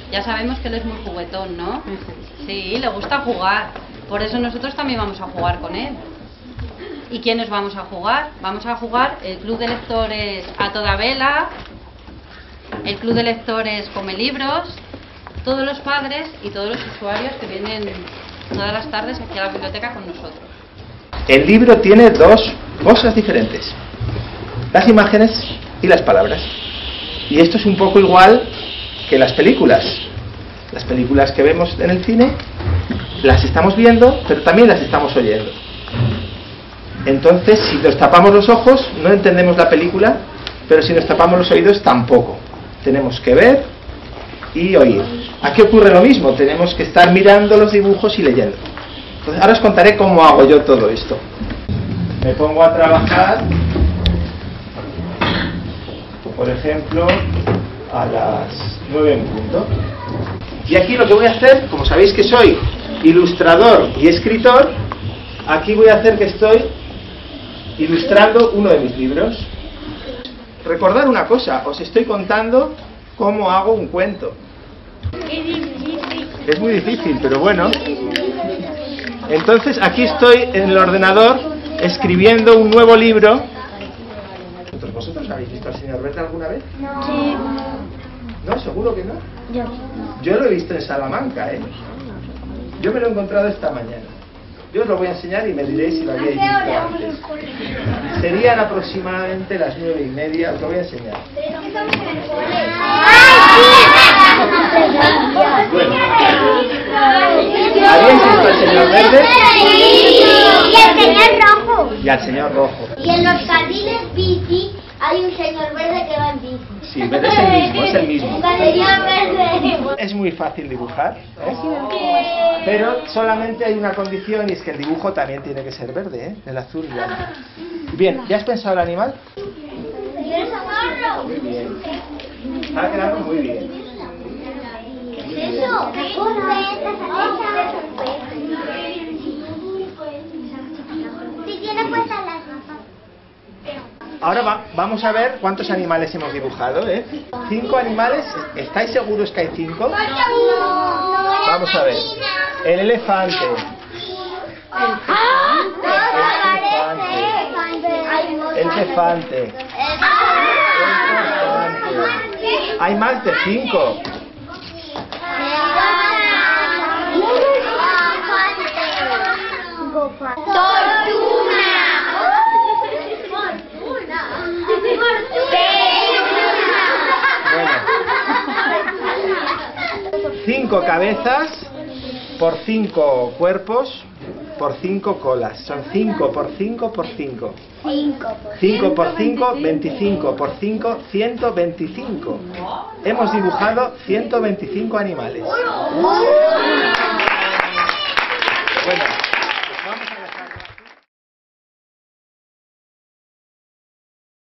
Ya sabemos que él es muy juguetón, ¿no? Sí, le gusta jugar. Por eso nosotros también vamos a jugar con él. ¿Y quiénes vamos a jugar? Vamos a jugar el Club de Lectores A Toda Vela, el Club de Lectores Come Libros, todos los padres y todos los usuarios que vienen todas las tardes aquí a la biblioteca con nosotros. El libro tiene dos cosas diferentes: las imágenes y las palabras. Y esto es un poco igual que las películas. Las películas que vemos en el cine las estamos viendo, pero también las estamos oyendo. Entonces, si nos tapamos los ojos, no entendemos la película, pero si nos tapamos los oídos, tampoco. Tenemos que ver y oír. Aquí ocurre lo mismo, tenemos que estar mirando los dibujos y leyendo. Entonces, ahora os contaré cómo hago yo todo esto. Me pongo a trabajar, por ejemplo, a las 9 en punto. Y aquí lo que voy a hacer, como sabéis que soy ilustrador y escritor, aquí voy a hacer que estoy ilustrando uno de mis libros. Recordad una cosa, os estoy contando cómo hago un cuento. Es muy difícil, pero bueno. Entonces aquí estoy en el ordenador escribiendo un nuevo libro. ¿Vosotros habéis visto al señor Verde alguna vez? No. Sí. ¿No? ¿Seguro que no? Yo lo he visto en Salamanca, ¿eh? Yo me lo he encontrado esta mañana. Yo os lo voy a enseñar y me diréis si lo habíais visto antes. Serían aproximadamente las 9:30, os lo voy a enseñar. Bueno. ¿Habéis visto al señor Verde? Sí. Y el señor Rojo. Y al señor Rojo. Y en los jardines bici hay un señor verde que va en bici. Sí, pero es el mismo, es el mismo. El señor verde. Es muy fácil dibujar, ¿eh? Pero solamente hay una condición, y es que el dibujo también tiene que ser verde, ¿eh? El azul y blanco. Bien, ¿ya has pensado el animal? Muy bien. Está quedando muy bien. ¿Qué es eso? Si tiene puestas las gafas. Ahora vamos a ver cuántos animales hemos dibujado, ¿eh? 5 animales. ¿Estáis seguros que hay 5? Vamos a ver. El elefante. El elefante. Hay más de 5. Bueno. 5 cabezas por 5 cuerpos por 5 colas. Son 5 por 5 por 5. 5 por 5, 25 por 5, 125. Hemos dibujado 125 animales. Bueno.